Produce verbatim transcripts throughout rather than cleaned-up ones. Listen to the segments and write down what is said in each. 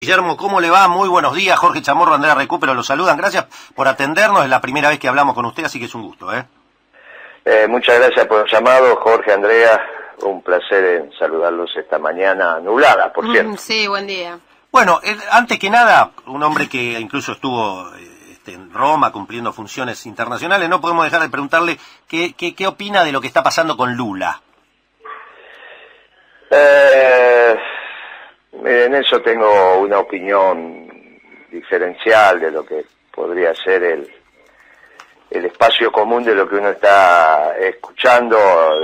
Guillermo, ¿cómo le va? Muy buenos días. Jorge Chamorro, Andrea Recupero, los saludan. Gracias por atendernos. Es la primera vez que hablamos con usted, así que es un gusto, ¿eh? Eh, muchas gracias por el llamado, Jorge, Andrea. Un placer en saludarlos esta mañana nublada, por cierto. Mm, sí, buen día. Bueno, eh, antes que nada, un hombre que incluso estuvo eh, este, en Roma cumpliendo funciones internacionales, no podemos dejar de preguntarle qué, qué, qué opina de lo que está pasando con Lula. Eh, en eso tengo una opinión diferencial de lo que podría ser el, el espacio común de lo que uno está escuchando.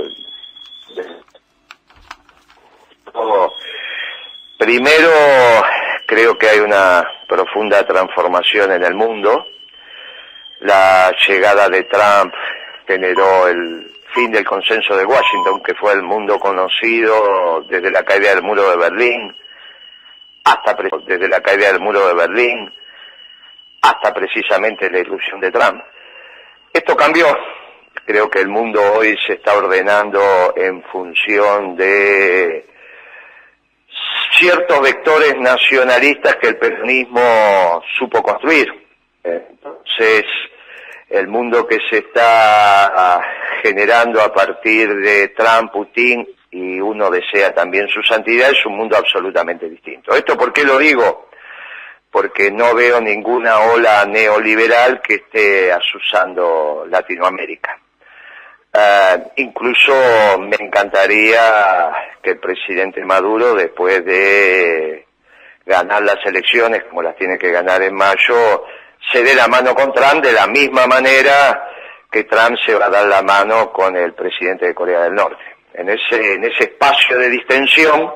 Primero, creo que hay una profunda transformación en el mundo. La llegada de Trump generó el fin del consenso de Washington, que fue el mundo conocido desde la caída del muro de Berlín hasta desde la caída del muro de Berlín hasta precisamente la irrupción de Trump. Esto cambió. Creo que el mundo hoy se está ordenando en función de ciertos vectores nacionalistas que el peronismo supo construir. Entonces, el mundo que se está generando a partir de Trump, Putin, y uno desea también su santidad, es un mundo absolutamente distinto. ¿Esto por qué lo digo? Porque no veo ninguna ola neoliberal que esté asusando Latinoamérica. Uh, incluso me encantaría que el presidente Maduro, después de ganar las elecciones, como las tiene que ganar en mayo, se dé la mano con Trump de la misma manera que Trump se va a dar la mano con el presidente de Corea del Norte. En ese, en ese espacio de distensión,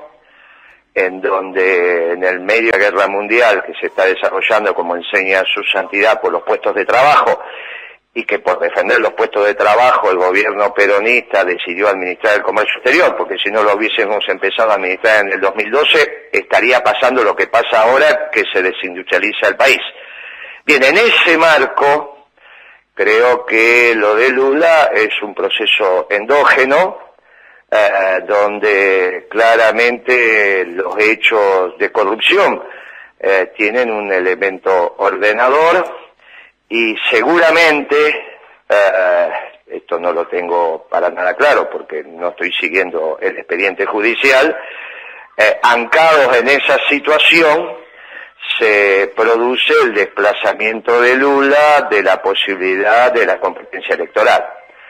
en donde en el medio de la guerra mundial que se está desarrollando, como enseña su santidad, por los puestos de trabajo, y que por defender los puestos de trabajo el gobierno peronista decidió administrar el comercio exterior, porque si no lo hubiésemos empezado a administrar en el dos mil doce, estaría pasando lo que pasa ahora, que se desindustrializa el país. Bien, en ese marco, creo que lo de Lula es un proceso endógeno, eh, donde claramente los hechos de corrupción eh, tienen un elemento ordenador, y seguramente, eh, esto no lo tengo para nada claro porque no estoy siguiendo el expediente judicial, eh, ancados en esa situación, se produce el desplazamiento de Lula de la posibilidad de la competencia electoral.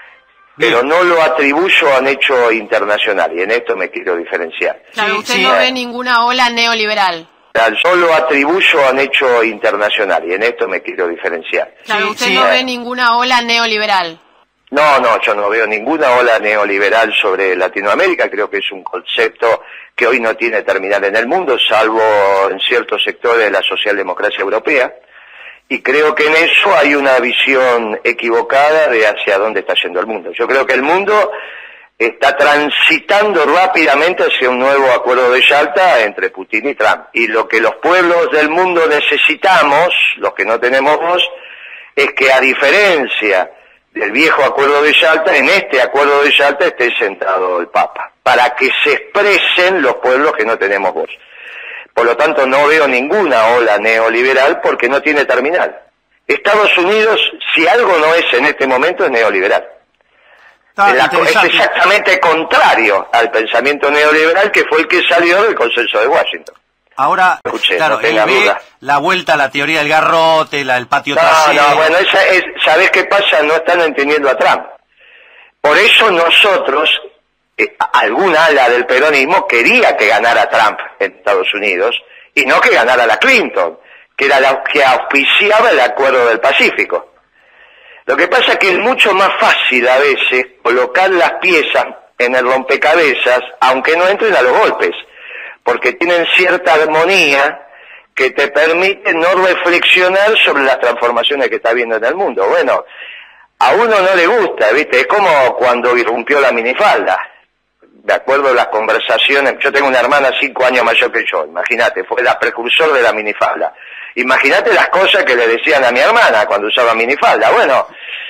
Pero no lo atribuyo a un hecho internacional, y en esto me quiero diferenciar. Claro, usted sí, no eh. ve ninguna ola neoliberal. Yo lo atribuyo a un hecho internacional, y en esto me quiero diferenciar. Claro, Sí, usted sí, no eh. ve ninguna ola neoliberal. No, no, yo no veo ninguna ola neoliberal sobre Latinoamérica. Creo que es un concepto que hoy no tiene terminal en el mundo, salvo en ciertos sectores de la socialdemocracia europea. Y creo que en eso hay una visión equivocada de hacia dónde está yendo el mundo. Yo creo que el mundo está transitando rápidamente hacia un nuevo acuerdo de Yalta entre Putin y Trump. Y lo que los pueblos del mundo necesitamos, los que no tenemos voz, es que a diferencia del viejo acuerdo de Yalta, en este acuerdo de Yalta esté sentado el Papa, para que se expresen los pueblos que no tenemos voz. Por lo tanto, no veo ninguna ola neoliberal porque no tiene terminal. Estados Unidos, si algo no es en este momento, es neoliberal. Ah, es, la, es exactamente contrario al pensamiento neoliberal, que fue el que salió del consenso de Washington. Ahora, Escuché, claro, no él ve duda. la vuelta a la teoría del garrote, la, el patio No, trasero. no, bueno, esa es, ¿sabés qué pasa? No están entendiendo a Trump. Por eso nosotros, eh, alguna ala del peronismo quería que ganara Trump en Estados Unidos, y no que ganara la Clinton, que era la que auspiciaba el Acuerdo del Pacífico. Lo que pasa es que es mucho más fácil a veces colocar las piezas en el rompecabezas, aunque no entren a los golpes, porque tienen cierta armonía que te permite no reflexionar sobre las transformaciones que está viendo en el mundo. Bueno, a uno no le gusta, ¿viste? Es como cuando irrumpió la minifalda. De acuerdo a las conversaciones, yo tengo una hermana cinco años mayor que yo, imagínate, fue la precursor de la minifalda. Imagínate las cosas que le decían a mi hermana cuando usaba minifalda. Bueno,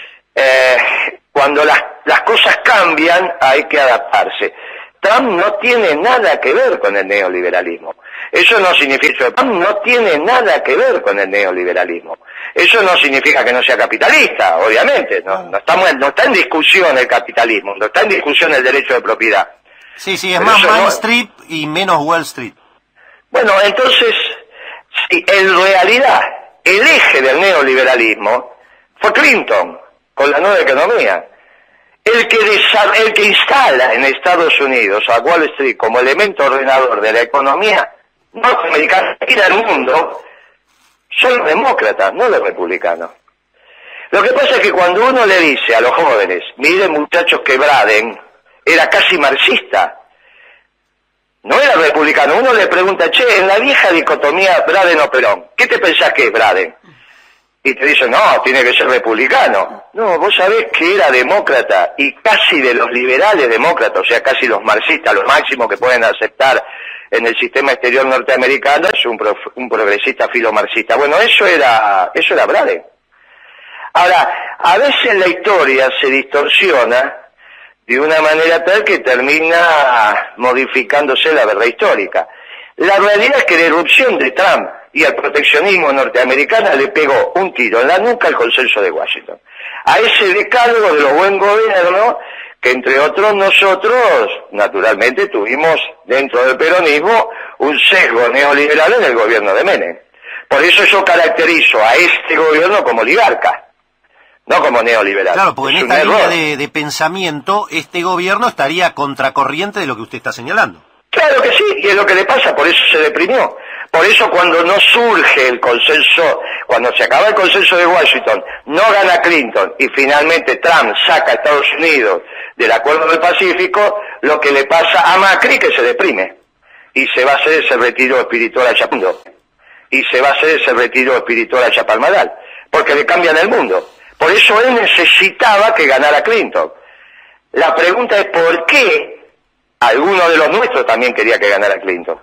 eh, cuando las, las cosas cambian hay que adaptarse. Trump no tiene nada que ver con el neoliberalismo. Eso no significa, no tiene nada que ver con el neoliberalismo. Eso no significa que no sea capitalista, obviamente. No, no, estamos, no está en discusión el capitalismo, no está en discusión el derecho de propiedad. Sí, sí, es Pero más Main no... Street y menos Wall Street. Bueno, entonces, sí, en realidad, el eje del neoliberalismo fue Clinton, con la nueva economía. El que, el que instala en Estados Unidos a Wall Street como elemento ordenador de la economía norteamericana y del mundo son los demócratas, no los republicanos. Lo que pasa es que cuando uno le dice a los jóvenes, miren muchachos que Braden era casi marxista, no era republicano, uno le pregunta, che, en la vieja dicotomía Braden o Perón, ¿qué te pensás que es Braden? Y te dicen, no, tiene que ser republicano. No, vos sabés que era demócrata y casi de los liberales demócratas, o sea, casi los marxistas, los máximos que pueden aceptar en el sistema exterior norteamericano, es un, pro, un progresista filomarxista. Bueno, eso era, eso era Braden. Ahora, a veces la historia se distorsiona de una manera tal que termina modificándose la verdad histórica. La realidad es que la irrupción de Trump y al proteccionismo norteamericano le pegó un tiro en la nuca al consenso de Washington. A ese decálogo de los buen gobierno, que entre otros nosotros, naturalmente, tuvimos dentro del peronismo un sesgo neoliberal en el gobierno de Menem. Por eso yo caracterizo a este gobierno como oligarca, no como neoliberal. Claro, porque es en esta línea de, de pensamiento, este gobierno estaría contracorriente de lo que usted está señalando. Claro que sí, y es lo que le pasa, por eso se deprimió. Por eso cuando no surge el consenso, cuando se acaba el consenso de Washington, no gana Clinton y finalmente Trump saca a Estados Unidos del Acuerdo del Pacífico, lo que le pasa a Macri que se deprime y se va a hacer ese retiro espiritual a Chapundo y se va a hacer ese retiro espiritual a Chapalmadal, porque le cambian el mundo. Por eso él necesitaba que ganara Clinton. La pregunta es ¿por qué alguno de los nuestros también quería que ganara Clinton?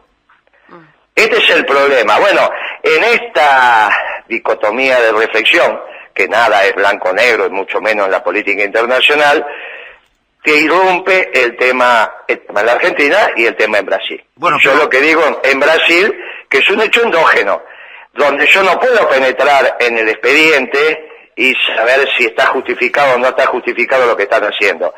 Este es el problema. Bueno, en esta dicotomía de reflexión, que nada es blanco-negro, y mucho menos en la política internacional, que irrumpe el tema, el tema en la Argentina y el tema en Brasil. Bueno, yo pero... lo que digo en Brasil, que es un hecho endógeno, donde yo no puedo penetrar en el expediente y saber si está justificado o no está justificado lo que están haciendo.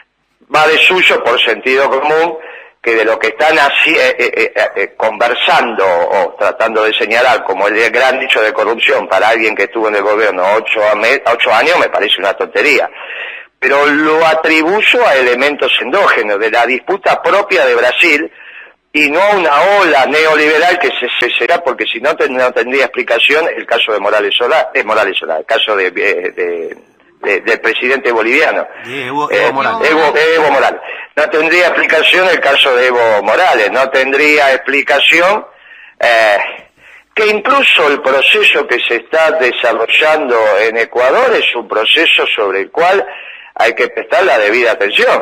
Va de suyo por sentido común que de lo que están así, eh, eh, eh, eh, conversando o tratando de señalar como el gran nicho de corrupción para alguien que estuvo en el gobierno ocho, ocho años me parece una tontería. Pero lo atribuyo a elementos endógenos de la disputa propia de Brasil y no a una ola neoliberal que se, se será, porque si no, ten, no tendría explicación el caso de Morales Solá, de Morales Solá, el caso de... de, de De, del presidente boliviano, Evo, eh, Evo, Morales. Evo, Evo Morales. No tendría explicación el caso de Evo Morales, no tendría explicación eh, que incluso el proceso que se está desarrollando en Ecuador es un proceso sobre el cual hay que prestar la debida atención.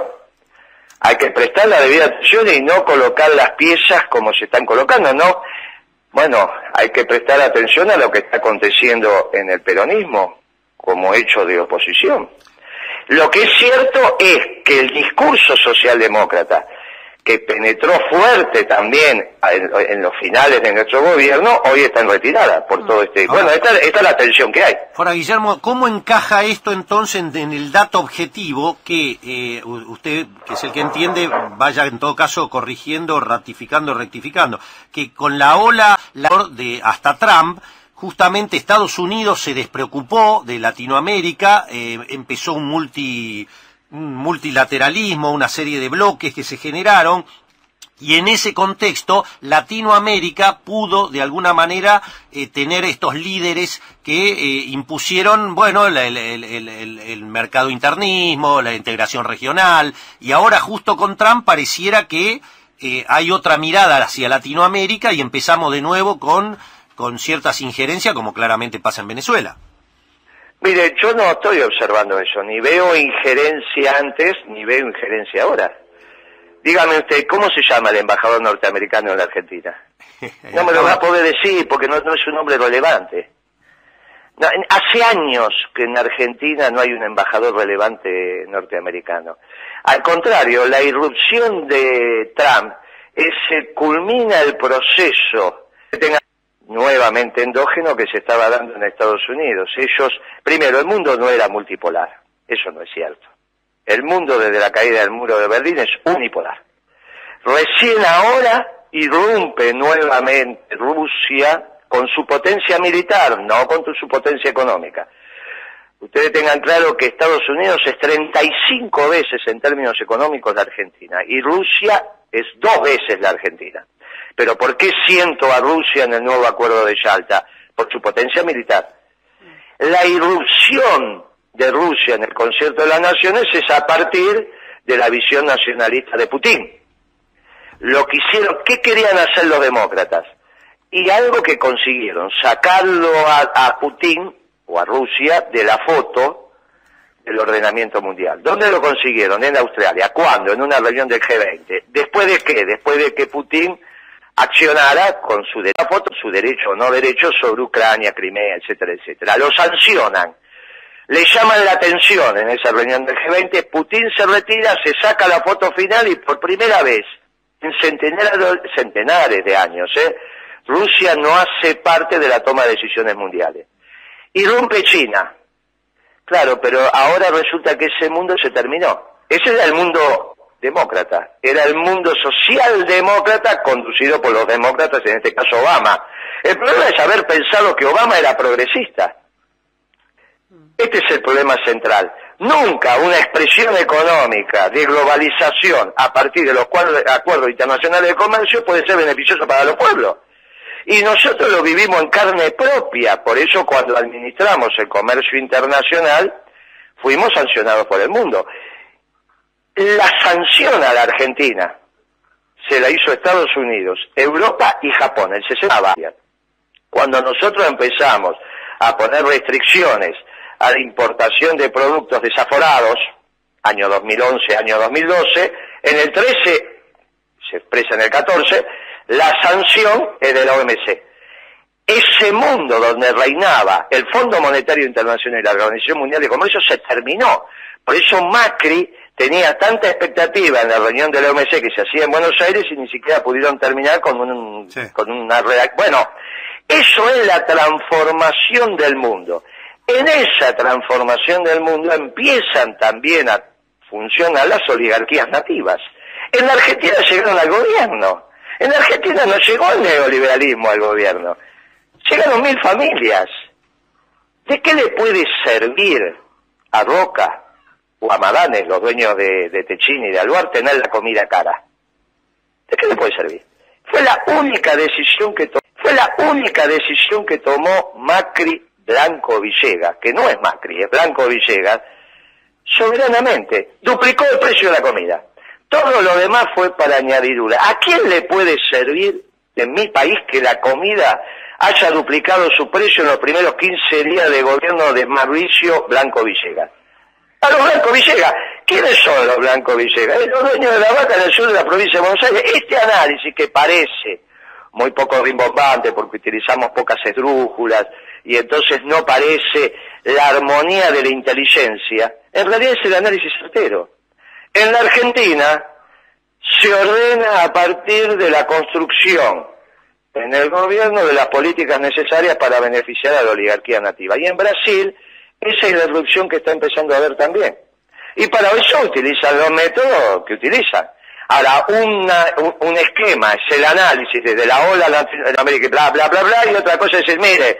Hay que prestar la debida atención y no colocar las piezas como se están colocando, ¿no? Bueno, hay que prestar atención a lo que está aconteciendo en el peronismo como hecho de oposición. Lo que es cierto es que el discurso socialdemócrata, que penetró fuerte también en, en los finales de nuestro gobierno, hoy está en retirada por todo este... Ahora, bueno, esta, esta es la tensión que hay. Ahora, Guillermo, ¿cómo encaja esto entonces en, en el dato objetivo que eh, usted, que es el que entiende, vaya en todo caso corrigiendo, ratificando, rectificando, que con la ola la, de hasta Trump, justamente Estados Unidos se despreocupó de Latinoamérica, eh, empezó un, multi, un multilateralismo, una serie de bloques que se generaron, y en ese contexto Latinoamérica pudo de alguna manera eh, tener estos líderes que eh, impusieron, bueno, el, el, el, el, el mercado internismo, la integración regional, y ahora justo con Trump pareciera que eh, hay otra mirada hacia Latinoamérica y empezamos de nuevo con... con ciertas injerencias, como claramente pasa en Venezuela. Mire, yo no estoy observando eso, ni veo injerencia antes, ni veo injerencia ahora. Dígame usted, ¿cómo se llama el embajador norteamericano en la Argentina? No me lo va a poder decir, porque no, no es un nombre relevante. No, hace años que en Argentina no hay un embajador relevante norteamericano. Al contrario, la irrupción de Trump es, se culmina el proceso que tenga nuevamente endógeno que se estaba dando en Estados Unidos. Ellos, primero, el mundo no era multipolar, eso no es cierto. El mundo desde la caída del muro de Berlín es unipolar. Recién ahora irrumpe nuevamente Rusia con su potencia militar, no con su potencia económica. Ustedes tengan claro que Estados Unidos es treinta y cinco veces en términos económicos la Argentina y Rusia es dos veces la Argentina. Pero ¿por qué siento a Rusia en el nuevo acuerdo de Yalta? Por su potencia militar. La irrupción de Rusia en el concierto de las naciones es a partir de la visión nacionalista de Putin. Lo que hicieron, ¿qué querían hacer los demócratas? Y algo que consiguieron, sacarlo a, a Putin o a Rusia de la foto del ordenamiento mundial. ¿Dónde lo consiguieron? En Australia. ¿Cuándo? En una reunión del G veinte. ¿Después de qué? Después de que Putin accionara con su, de la foto, su derecho o no derecho sobre Ucrania, Crimea, etcétera, etcétera. Lo sancionan. Le llaman la atención en esa reunión del G veinte, Putin se retira, se saca la foto final y por primera vez en centenares, centenares de años, ¿eh? Rusia no hace parte de la toma de decisiones mundiales. Irrumpe China. Claro, pero ahora resulta que ese mundo se terminó. Ese era el mundo demócrata, era el mundo socialdemócrata conducido por los demócratas, en este caso Obama. El problema es haber pensado que Obama era progresista. Este es el problema central. Nunca una expresión económica de globalización a partir de los acuerdos internacionales de comercio puede ser beneficioso para los pueblos. Y nosotros lo vivimos en carne propia, por eso cuando administramos el comercio internacional fuimos sancionados por el mundo. La sanción a la Argentina se la hizo Estados Unidos, Europa y Japón, el sesenta. Cuando nosotros empezamos a poner restricciones a la importación de productos desaforados, año dos mil once, año dos mil doce, en el trece, se expresa en el catorce, la sanción es de la O M C. Ese mundo donde reinaba el Fondo Monetario Internacional y la Organización Mundial de Comercio se terminó. Por eso Macri tenía tanta expectativa en la reunión de la O M C que se hacía en Buenos Aires y ni siquiera pudieron terminar con, un, sí. con una redacción. Bueno, eso es la transformación del mundo. En esa transformación del mundo empiezan también a funcionar las oligarquías nativas. En la Argentina llegaron al gobierno. En la Argentina no llegó el neoliberalismo al gobierno. Llegaron mil familias. ¿De qué le puede servir a Roca o a Madanes, los dueños de, de Techín y de Aluar, tener la comida cara? ¿De qué le puede servir? Fue la única decisión que tomó, fue la única decisión que tomó Macri Blanco Villegas, que no es Macri, es Blanco Villegas, soberanamente. Duplicó el precio de la comida. Todo lo demás fue para añadidura. ¿A quién le puede servir en mi país que la comida haya duplicado su precio en los primeros quince días de gobierno de Mauricio Blanco Villegas? A los Blanco Villegas. ¿Quiénes son los Blanco Villegas? Los dueños de la vaca en el sur de la provincia de Buenos Aires. Este análisis que parece muy poco rimbombante porque utilizamos pocas esdrújulas y entonces no parece la armonía de la inteligencia, en realidad es el análisis certero. En la Argentina se ordena a partir de la construcción en el gobierno de las políticas necesarias para beneficiar a la oligarquía nativa. Y en Brasil esa es la irrupción que está empezando a haber también. Y para eso utilizan los métodos que utilizan. Ahora, una, un, un esquema es el análisis desde la ola latinoamericana, bla, bla, bla, bla, y otra cosa es decir, mire,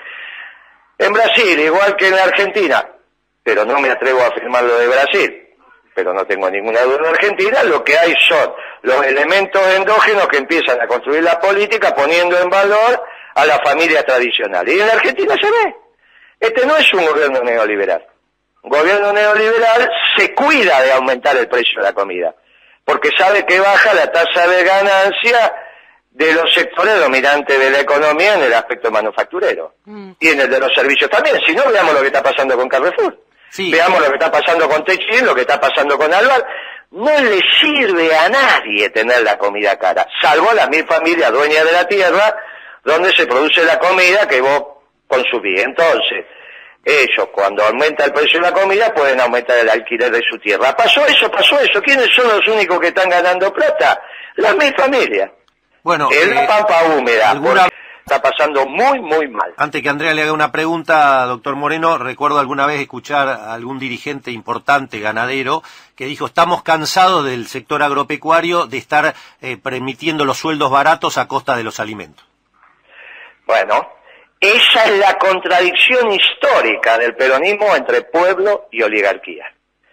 en Brasil, igual que en la Argentina, pero no me atrevo a afirmar lo de Brasil, pero no tengo ninguna duda en Argentina, lo que hay son los elementos endógenos que empiezan a construir la política poniendo en valor a la familia tradicional. Y en la Argentina se ve. Este no es un gobierno neoliberal. Un gobierno neoliberal se cuida de aumentar el precio de la comida, porque sabe que baja la tasa de ganancia de los sectores dominantes de la economía en el aspecto manufacturero. Mm. Y en el de los servicios también. Si no, veamos lo que está pasando con Carrefour. Sí. Veamos lo que está pasando con Techín, lo que está pasando con Alvar. No le sirve a nadie tener la comida cara, salvo a las mil familias dueñas de la tierra, donde se produce la comida que vos consumís. Entonces, ellos cuando aumenta el precio de la comida pueden aumentar el alquiler de su tierra. Pasó eso, pasó eso. ¿Quiénes son los únicos que están ganando plata? Las mil familias. Bueno, es eh, la pampa húmeda, alguna... está pasando muy, muy mal. Antes que Andrea le haga una pregunta, doctor Moreno, recuerdo alguna vez escuchar a algún dirigente importante, ganadero, que dijo, estamos cansados del sector agropecuario de estar eh, permitiendo los sueldos baratos a costa de los alimentos. Bueno, esa es la contradicción histórica del peronismo entre pueblo y oligarquía.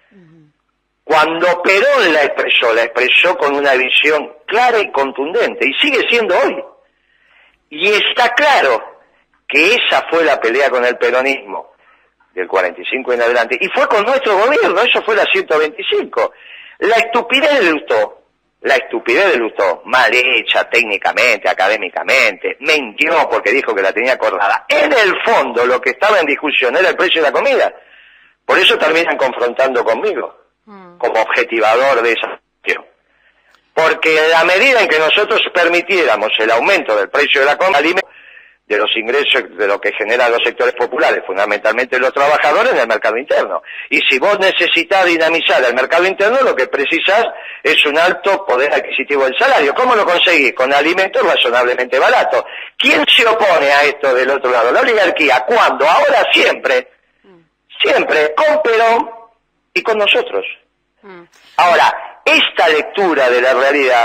Cuando Perón la expresó, la expresó con una visión clara y contundente, y sigue siendo hoy. Y está claro que esa fue la pelea con el peronismo del cuarenta y cinco en adelante, y fue con nuestro gobierno, eso fue la ciento veinticinco. La estupidez de Lustó, la estupidez de Lustó, mal hecha técnicamente, académicamente, mintió porque dijo que la tenía acordada. En el fondo lo que estaba en discusión era el precio de la comida. Por eso terminan confrontando conmigo, como objetivador de esa cuestión. Porque en la medida en que nosotros permitiéramos el aumento del precio de la comida, de los ingresos de lo que generan los sectores populares, fundamentalmente los trabajadores, en el mercado interno. Y si vos necesitas dinamizar el mercado interno, lo que precisás es un alto poder adquisitivo del salario. ¿Cómo lo conseguís? Con alimentos razonablemente baratos. ¿Quién se opone a esto del otro lado? La oligarquía. ¿Cuándo? Ahora siempre. Siempre. Con Perón y con nosotros. Ahora, esta lectura de la realidad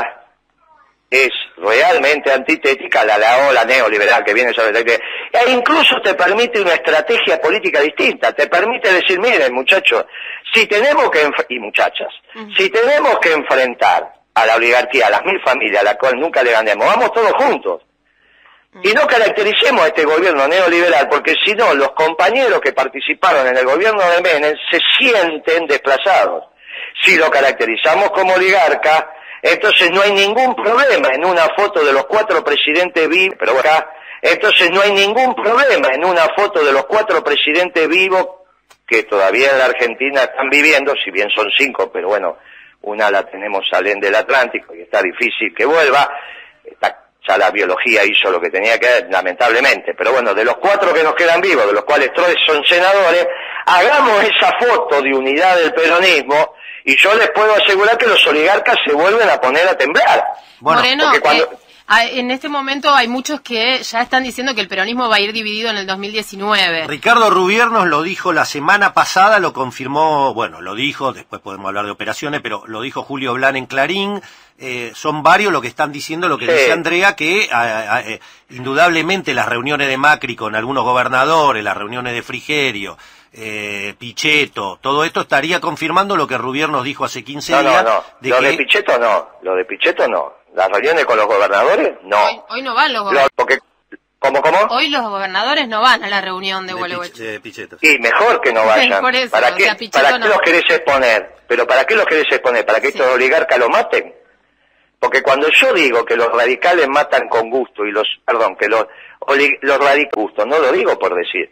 es realmente antitética a la, la ola neoliberal que viene sobre la... E incluso te permite una estrategia política distinta, te permite decir, miren muchachos, si tenemos que, y muchachas, uh-huh. si tenemos que enfrentar a la oligarquía, a las mil familias, a la cual nunca le ganemos, vamos todos juntos. Uh-huh. Y no caractericemos a este gobierno neoliberal, porque si no, los compañeros que participaron en el gobierno de Menem se sienten desplazados. Si lo caracterizamos como oligarca, entonces no hay ningún problema en una foto de los cuatro presidentes vivos, pero acá, entonces no hay ningún problema en una foto de los cuatro presidentes vivos que todavía en la Argentina están viviendo, si bien son cinco, pero bueno, una la tenemos al end del Atlántico y está difícil que vuelva, está, ya la biología hizo lo que tenía que hacer, lamentablemente, pero bueno, de los cuatro que nos quedan vivos, de los cuales tres son senadores, hagamos esa foto de unidad del peronismo. Y yo les puedo asegurar que los oligarcas se vuelven a poner a temblar. Bueno, Moreno, cuando... eh, en este momento hay muchos que ya están diciendo que el peronismo va a ir dividido en el dos mil diecinueve. Ricardo Rubier nos lo dijo la semana pasada, lo confirmó, bueno, lo dijo, después podemos hablar de operaciones, pero lo dijo Julio Blan en Clarín. Eh, son varios lo que están diciendo, lo que sí. dice Andrea, que a, a, eh, indudablemente las reuniones de Macri con algunos gobernadores, las reuniones de Frigerio, eh, Pichetto, todo esto estaría confirmando lo que Rubier nos dijo hace quince no, días. No, no, de lo que... de Pichetto no, lo de Pichetto no. Las reuniones con los gobernadores, no. Hoy, hoy no van los gobernadores. Porque, ¿Cómo, cómo? Hoy los gobernadores no van a la reunión de, de Gualeguaychú. De Pichetto. Sí, mejor que no vayan. Por eso, ¿Para qué, o sea, ¿para qué no. los querés exponer? ¿Pero para qué los querés exponer? ¿Para que sí. estos oligarcas lo maten? Porque cuando yo digo que los radicales matan con gusto, y los, perdón, que los, los radicales gusto, no lo digo por decir.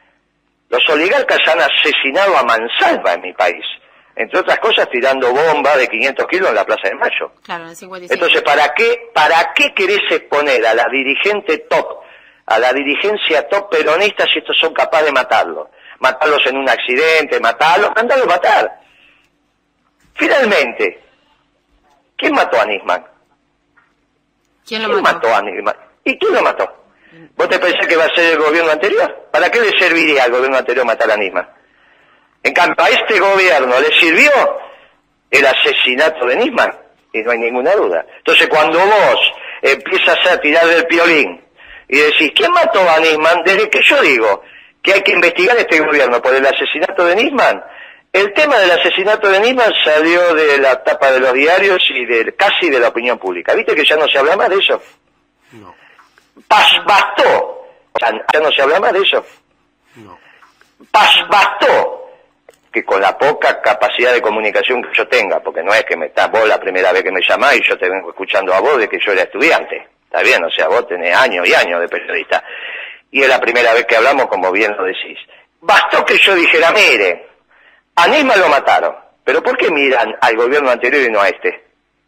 Los oligarcas han asesinado a mansalva en mi país. Entre otras cosas, tirando bombas de quinientos kilos en la Plaza de Mayo. Claro, en el cincuenta y cinco. Entonces, ¿para qué, para qué querés exponer a la dirigente top, a la dirigencia top peronista si estos son capaces de matarlos? Matarlos en un accidente, matarlos, mandarlos a matar. Finalmente, ¿quién mató a Nisman? ¿Quién lo ¿Quién mató? mató a Nisman? ¿Y quién lo mató? ¿Vos te pensás que va a ser el gobierno anterior? ¿Para qué le serviría al gobierno anterior matar a Nisman? En cambio, a este gobierno le sirvió el asesinato de Nisman, y no hay ninguna duda. Entonces, cuando vos empiezas a tirar del piolín y decís, ¿quién mató a Nisman? Desde que yo digo que hay que investigar este gobierno por el asesinato de Nisman, el tema del asesinato de Nisman salió de la tapa de los diarios y de, casi de la opinión pública. ¿Viste que ya no se habla más de eso? No. Pas, bastó. Ya no se habla más de eso. No. Pas, bastó. Que con la poca capacidad de comunicación que yo tenga, porque no es que me estás vos la primera vez que me llamás y yo te vengo escuchando a vos de que yo era estudiante. Está bien, o sea, vos tenés años y años de periodista. Y es la primera vez que hablamos, como bien lo decís. Bastó que yo dijera, mire, a Nisman lo mataron, pero ¿por qué miran al gobierno anterior y no a este?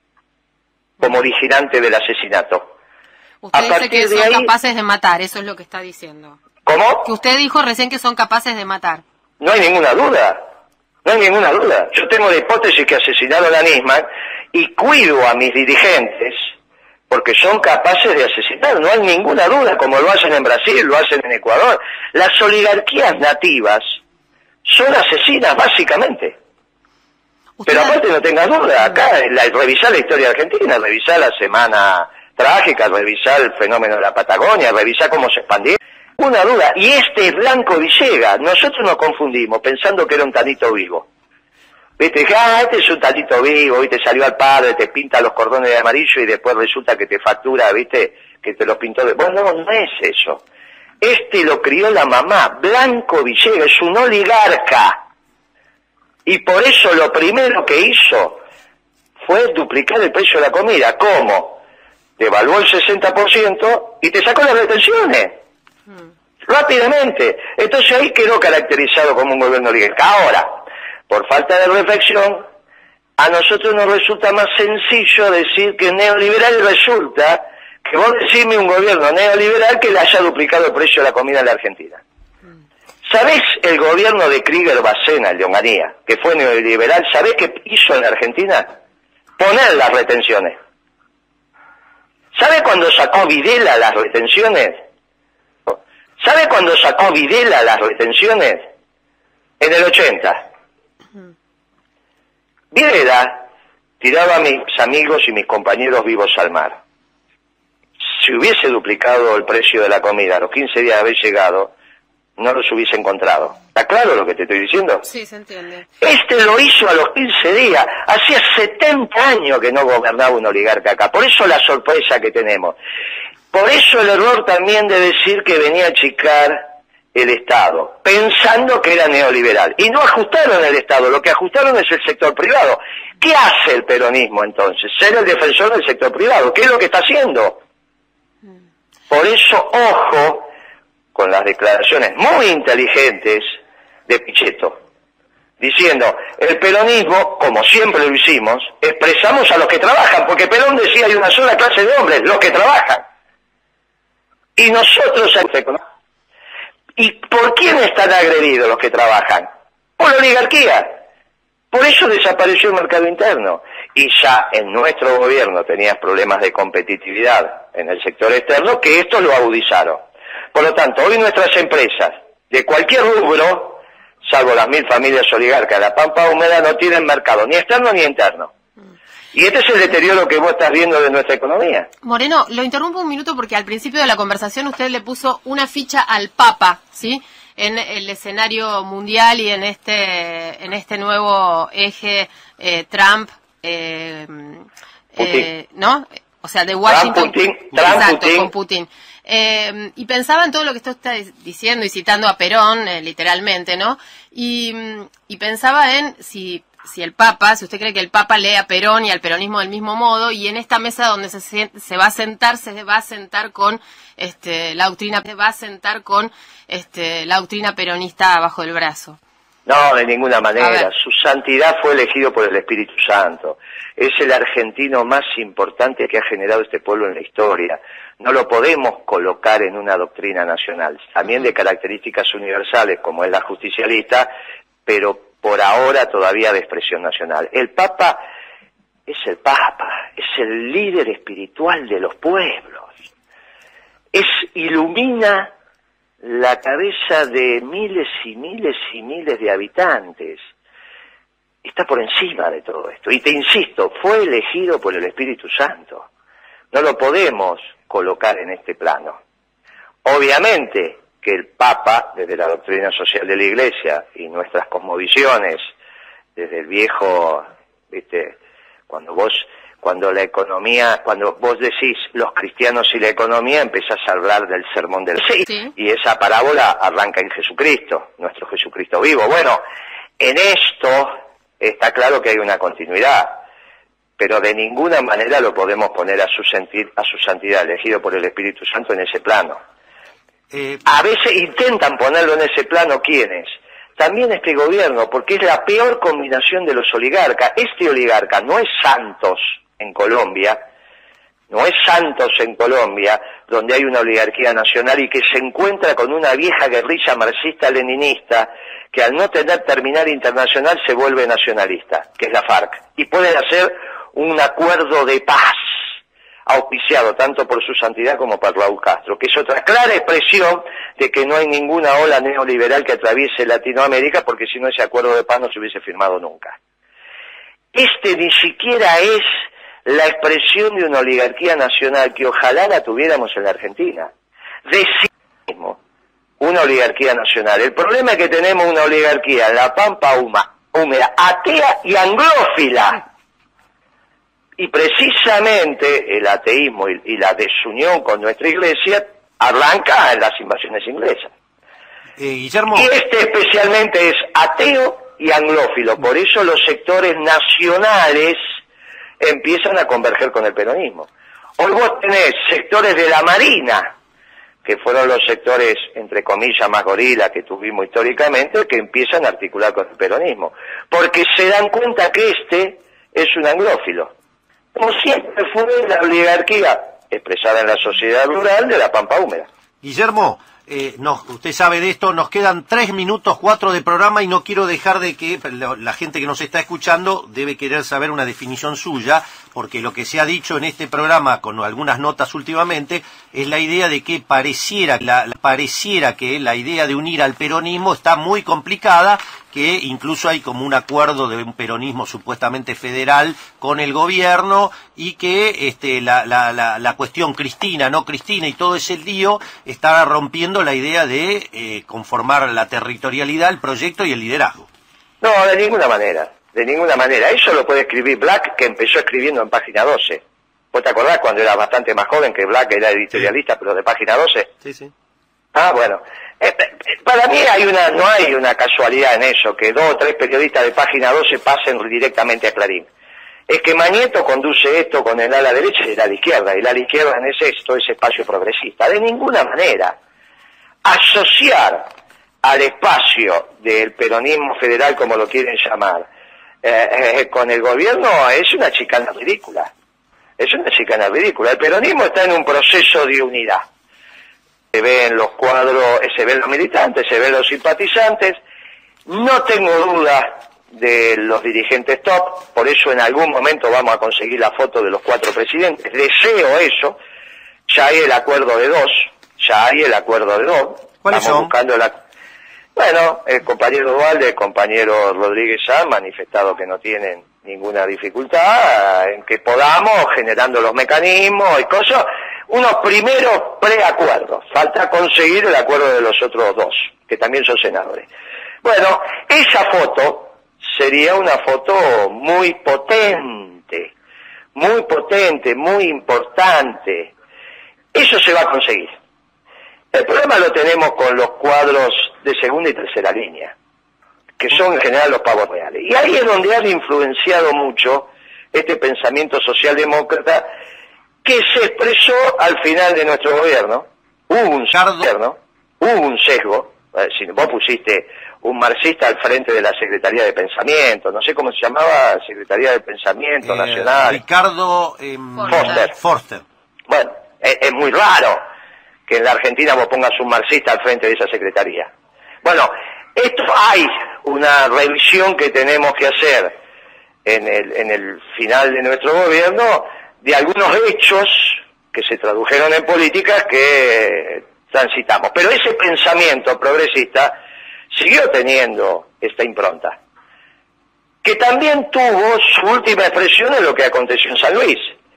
Como vigilante del asesinato. Usted dice que son ahí... capaces de matar, eso es lo que está diciendo. ¿Cómo? Que usted dijo recién que son capaces de matar. No hay ninguna duda, no hay ninguna duda. Yo tengo la hipótesis que asesinaron a Nisman y cuido a mis dirigentes porque son capaces de asesinar, no hay ninguna duda, como lo hacen en Brasil, lo hacen en Ecuador. Las oligarquías nativas son asesinas, básicamente. Pero aparte no tengas duda, acá, la, revisar la historia argentina, revisar la semana trágica, revisar el fenómeno de la Patagonia, revisar cómo se expandió. Una duda, y este es Blanco Villegas, nosotros nos confundimos pensando que era un tanito vivo. Viste, ah, este es un tanito vivo, viste, salió al padre, te pinta los cordones de amarillo y después resulta que te factura, viste, que te los pintó de... Bueno, no, no es eso. Este lo crió la mamá, Blanco Villegas, es un oligarca. Y por eso lo primero que hizo fue duplicar el precio de la comida. ¿Cómo? Te evaluó el sesenta por ciento y te sacó las retenciones. Mm. Rápidamente. Entonces ahí quedó caracterizado como un gobierno oligarca. Ahora, por falta de reflexión, a nosotros nos resulta más sencillo decir que neoliberal resulta que vos decime un gobierno neoliberal que le haya duplicado el precio de la comida en la Argentina. ¿Sabés el gobierno de Krieger Bacena, el de Onganía, que fue neoliberal, sabés qué hizo en la Argentina? Poner las retenciones. ¿Sabe cuándo sacó Videla las retenciones? ¿Sabe cuándo sacó Videla las retenciones? En el ochenta. Videla tiraba a mis amigos y mis compañeros vivos al mar. Si hubiese duplicado el precio de la comida a los quince días de haber llegado, no los hubiese encontrado. ¿Está claro lo que te estoy diciendo? Sí, se entiende. Este lo hizo a los quince días. Hacía setenta años que no gobernaba un oligarca acá. Por eso la sorpresa que tenemos. Por eso el error también de decir que venía a achicar el Estado, pensando que era neoliberal. Y no ajustaron el Estado, lo que ajustaron es el sector privado. ¿Qué hace el peronismo entonces? Ser el defensor del sector privado. ¿Qué es lo que está haciendo? Por eso, ojo con las declaraciones muy inteligentes de Pichetto, diciendo, el peronismo, como siempre lo hicimos, expresamos a los que trabajan, porque Perón decía hay una sola clase de hombres, los que trabajan. Y nosotros... ¿Y por quién están agredidos los que trabajan? Por la oligarquía. Por eso desapareció el mercado interno. Y ya en nuestro gobierno tenías problemas de competitividad en el sector externo, que esto lo agudizaron. Por lo tanto, hoy nuestras empresas, de cualquier rubro, salvo las mil familias oligarcas de la Pampa Húmeda, no tienen mercado, ni externo ni interno. Y este es el deterioro que vos estás viendo de nuestra economía. Moreno, lo interrumpo un minuto porque al principio de la conversación usted le puso una ficha al Papa, ¿sí?, en el escenario mundial y en este en este nuevo eje eh, Trump, eh, eh, ¿no? O sea, de Washington. Trump, Putin, Trump, exacto, Putin. con Putin. Eh, y pensaba en todo lo que usted está diciendo y citando a Perón, eh, literalmente, ¿no? Y, y pensaba en si... si el Papa, si usted cree que el Papa lee a Perón y al peronismo del mismo modo, y en esta mesa donde se, se va a sentar, se va a sentar con este, la doctrina, se va a sentar con este, la doctrina peronista bajo el brazo. No, de ninguna manera. Su santidad fue elegido por el Espíritu Santo. Es el argentino más importante que ha generado este pueblo en la historia. No lo podemos colocar en una doctrina nacional, también de características universales, como es la justicialista, pero por ahora todavía de expresión nacional. El Papa es el Papa, es el líder espiritual de los pueblos. Es, ilumina la cabeza de miles y miles y miles de habitantes. Está por encima de todo esto. Y te insisto, fue elegido por el Espíritu Santo. No lo podemos colocar en este plano. Obviamente que el Papa, desde la doctrina social de la Iglesia y nuestras cosmovisiones, desde el viejo, viste, cuando vos, cuando la economía, cuando vos decís los cristianos y la economía, empezás a hablar del sermón del sí, sí. Y esa parábola arranca en Jesucristo, nuestro Jesucristo vivo. Bueno, en esto está claro que hay una continuidad, pero de ninguna manera lo podemos poner a su sentir, a su santidad, elegido por el Espíritu Santo, en ese plano. Eh, a veces intentan ponerlo en ese plano, ¿quiénes? También este gobierno, porque es la peor combinación de los oligarcas. Este oligarca no es Santos en Colombia, no es Santos en Colombia, donde hay una oligarquía nacional y que se encuentra con una vieja guerrilla marxista-leninista que al no tener terminal internacional se vuelve nacionalista, que es la FARC, y pueden hacer un acuerdo de paz. auspiciado tanto por su santidad como por Raúl Castro, que es otra clara expresión de que no hay ninguna ola neoliberal que atraviese Latinoamérica, porque si no ese acuerdo de paz no se hubiese firmado nunca. Este ni siquiera es la expresión de una oligarquía nacional que ojalá la tuviéramos en la Argentina. De sí mismo, una oligarquía nacional. El problema es que tenemos una oligarquía en la Pampa húmeda, atea y anglófila. Y precisamente el ateísmo y, y la desunión con nuestra iglesia arranca en las invasiones inglesas. Eh, Guillermo. Y este especialmente es ateo y anglófilo, por eso los sectores nacionales empiezan a converger con el peronismo. Hoy vos tenés sectores de la Marina, que fueron los sectores, entre comillas, más gorilas que tuvimos históricamente, que empiezan a articular con el peronismo, porque se dan cuenta que este es un anglófilo. Como siempre fue la oligarquía expresada en la sociedad rural de la Pampa húmeda. Guillermo, eh, no, usted sabe de esto, nos quedan tres minutos, cuatro de programa y no quiero dejar de que la, la gente que nos está escuchando debe querer saber una definición suya, porque lo que se ha dicho en este programa con algunas notas últimamente es la idea de que pareciera, la, la, pareciera que la idea de unir al peronismo está muy complicada, que incluso hay como un acuerdo de un peronismo supuestamente federal con el gobierno y que este, la, la, la, la cuestión Cristina, no Cristina y todo ese lío está rompiendo la idea de eh, conformar la territorialidad, el proyecto y el liderazgo. No, de ninguna manera, de ninguna manera. Eso lo puede escribir Black, que empezó escribiendo en Página doce. ¿Vos te acordás cuando era bastante más joven que Black era editorialista, sí, pero de Página doce? Sí, sí. Ah, bueno. Eh, para mí hay una, no hay una casualidad en eso, que dos o tres periodistas de Página doce pasen directamente a Clarín. Es que Mañeto conduce esto con el ala derecha y el ala izquierda, y el ala izquierda en ese esto es espacio progresista. De ninguna manera. Asociar al espacio del peronismo federal, como lo quieren llamar, eh, eh, con el gobierno es una chicana ridícula. Es una chicana ridícula. El peronismo está en un proceso de unidad. Se ven los cuadros, se ven los militantes, se ven los simpatizantes. No tengo duda de los dirigentes top, por eso en algún momento vamos a conseguir la foto de los cuatro presidentes. Deseo eso. Ya hay el acuerdo de dos, ya hay el acuerdo de dos. ¿Cuáles Estamos son? buscando la... Bueno, el compañero Dualde, el compañero Rodríguez han manifestado que no tienen ninguna dificultad en que podamos, generando los mecanismos y cosas, unos primeros preacuerdos. Falta conseguir el acuerdo de los otros dos, que también son senadores. Bueno, esa foto sería una foto muy potente, muy potente, muy importante. Eso se va a conseguir. El problema lo tenemos con los cuadros de segunda y tercera línea, que son en general los pavos reales. Y ahí es donde han influenciado mucho este pensamiento socialdemócrata que se expresó al final de nuestro gobierno. Hubo un gobierno, hubo un sesgo. Si vos pusiste un marxista al frente de la Secretaría de Pensamiento, no sé cómo se llamaba, Secretaría de Pensamiento eh, Nacional. Ricardo eh, Forster. Forster. Bueno, es, es muy raro que en la Argentina vos pongas un marxista al frente de esa secretaría. Bueno, esto hay una revisión que tenemos que hacer en el, en el final de nuestro gobierno de algunos hechos que se tradujeron en políticas que transitamos. Pero ese pensamiento progresista siguió teniendo esta impronta, que también tuvo su última expresión en lo que aconteció en San Luis,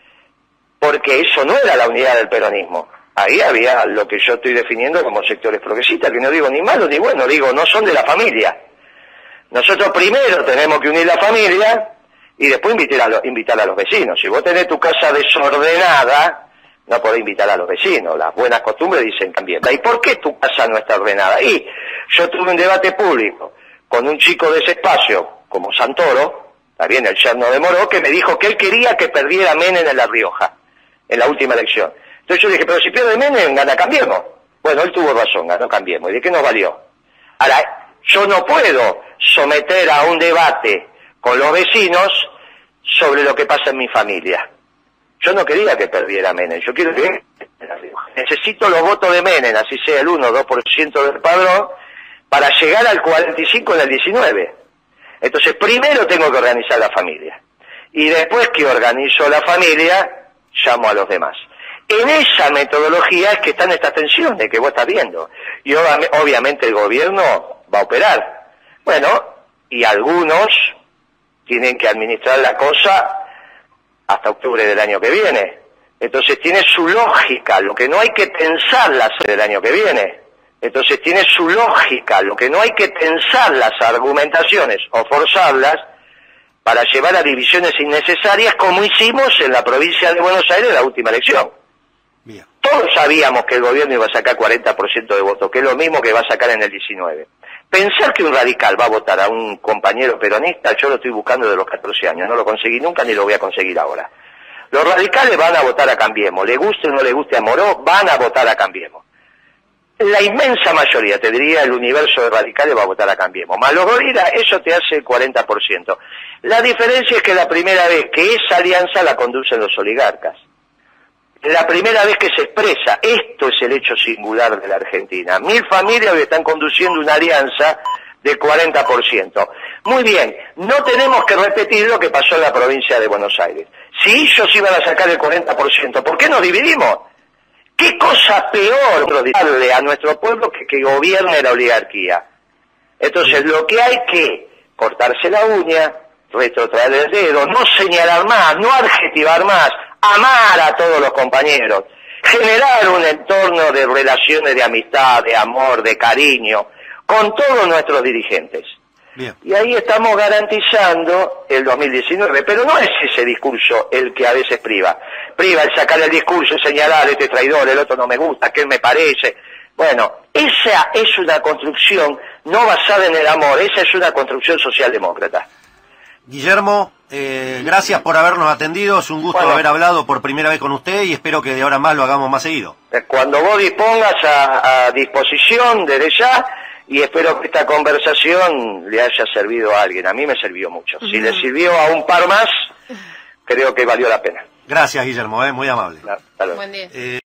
porque eso no era la unidad del peronismo. Ahí había lo que yo estoy definiendo como sectores progresistas, que no digo ni malo ni bueno, digo, no son de la familia. Nosotros primero tenemos que unir la familia y después invitar a, lo, invitar a los vecinos. Si vos tenés tu casa desordenada, no podés invitar a los vecinos. Las buenas costumbres dicen también. ¿Y por qué tu casa no está ordenada? Y yo tuve un debate público con un chico de ese espacio, como Santoro, también el yerno de Moró, que me dijo que él quería que perdiera Menem en La Rioja, en la última elección. Entonces yo dije, pero si pierde Menem, gana Cambiemos. Bueno, él tuvo razón, ganó Cambiemos. ¿Y de qué nos valió? Ahora, yo no puedo someter a un debate con los vecinos sobre lo que pasa en mi familia. Yo no quería que perdiera Menem, yo quiero que... Necesito los votos de Menem, así sea el uno o dos por ciento del padrón, para llegar al cuarenta y cinco en el diecinueve. Entonces, primero tengo que organizar la familia. Y después que organizo la familia, llamo a los demás. En esa metodología es que están estas tensiones que vos estás viendo. Y obviamente el gobierno va a operar. Bueno, y algunos tienen que administrar la cosa hasta octubre del año que viene. Entonces tiene su lógica, lo que no hay que tensarlas del año que viene. Entonces tiene su lógica, lo que no hay que tensar las argumentaciones o forzarlas para llevar a divisiones innecesarias como hicimos en la provincia de Buenos Aires en la última elección. Bien. Todos sabíamos que el gobierno iba a sacar cuarenta por ciento de votos, que es lo mismo que va a sacar en el diecinueve. Pensar que un radical va a votar a un compañero peronista, yo lo estoy buscando desde los catorce años, no lo conseguí nunca ni lo voy a conseguir ahora. Los radicales van a votar a Cambiemos, le guste o no le guste a Moró, van a votar a Cambiemos. La inmensa mayoría, te diría, el universo de radicales va a votar a Cambiemos. Más los gorilas, eso te hace el cuarenta por ciento. La diferencia es que la primera vez que esa alianza la conducen los oligarcas. La primera vez que se expresa, esto es el hecho singular de la Argentina. Mil familias hoy están conduciendo una alianza del cuarenta por ciento. Muy bien, no tenemos que repetir lo que pasó en la provincia de Buenos Aires. Si ellos iban a sacar el cuarenta por ciento, ¿por qué nos dividimos? ¿Qué cosa peor darle a nuestro pueblo que que gobierne la oligarquía? Entonces lo que hay que cortarse la uña, retrotraer el dedo, no señalar más, no adjetivar más, amar a todos los compañeros, generar un entorno de relaciones de amistad, de amor, de cariño, con todos nuestros dirigentes. Bien. Y ahí estamos garantizando el dos mil diecinueve, pero no es ese discurso el que a veces priva. Priva el sacar el discurso, señalar este traidor, el otro no me gusta, aquel me parece. Bueno, esa es una construcción no basada en el amor, esa es una construcción socialdemócrata. Guillermo, eh, gracias por habernos atendido, es un gusto Bueno, haber hablado por primera vez con usted y espero que de ahora en más lo hagamos más seguido. Cuando vos dispongas a, a disposición desde ya, y espero que esta conversación le haya servido a alguien. A mí me sirvió mucho. Si uh-huh. le sirvió a un par más, creo que valió la pena. Gracias, Guillermo, eh, muy amable. Hasta luego. Buen día. Eh,